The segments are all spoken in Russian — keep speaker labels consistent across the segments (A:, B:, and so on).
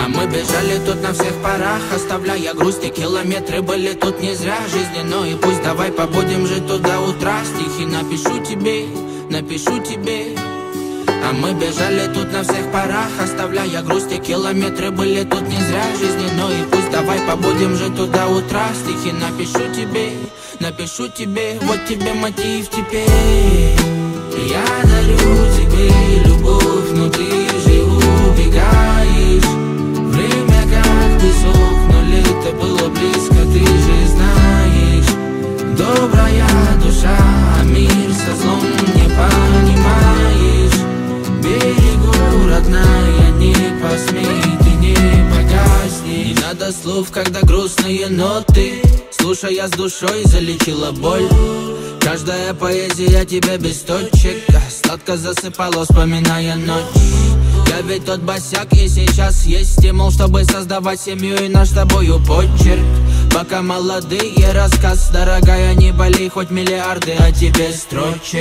A: А мы бежали тут на всех парах, оставляя грусти, километры были тут не зря жизни. Ну и пусть давай побудем жить тут до утра. Стихи напишу тебе, напишу тебе. А мы бежали тут на всех парах, оставляя грусти, километры были тут не зря жизни. Ну и пусть давай побудем жить тут до утра. Стихи напишу тебе, напишу тебе. Вот тебе мотив теперь. Я дарю тебе любовь, но ты же убегаешь. Время как песок, но лето было близко, ты же знаешь. Добрая душа, а мир со злом не понимаешь. Берегу, родная, не посмей, ты не погасни. Не надо слов, когда грустные ноты. Слушая с душой, залечила боль. Каждая поэзия тебя без точек. Сладко засыпала, вспоминая ночь. Я ведь тот босяк, и сейчас есть стимул, чтобы создавать семью и наш с тобою почерк. Пока молодые, рассказ, дорогая, не болей, хоть миллиарды, а тебе строчек.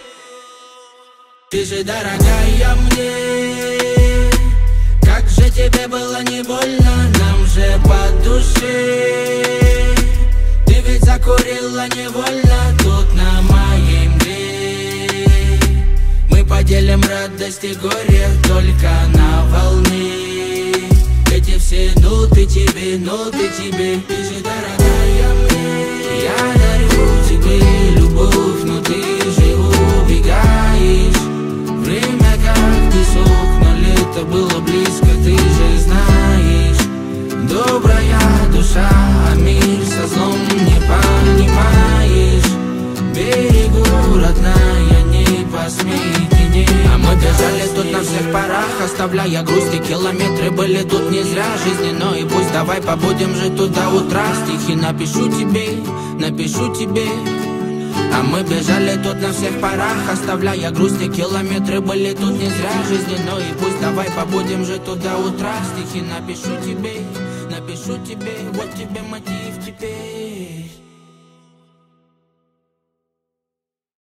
A: Ты же дорогая мне, как же тебе было не больно, нам же по душе. Ты ведь закурила невольно тут на моей мгле. Мы поделим радость и горе только на волне. Эти все ноты тебе, ноты тебе. Ты же дорогая мне, я дарю тебе любовь, но ты же убегаешь. Время как песок, но лето было близко, ты же знаешь. Добрая душа, а мир со злом не понимаешь. Берегу, родная, не посмей, ты не. А мы бежали тут на всех парах, оставляя грусти, километры были тут не зря жизни. Ну и пусть давай побудем жить тут до утра. Стихи напишу тебе, напишу тебе. А мы бежали тут на всех парах, оставляя грусти, километры были тут не зря жизни. Ну и пусть давай побудем жить тут до утра. Стихи напишу тебе, напишу тебе. Вот тебе мотив теперь.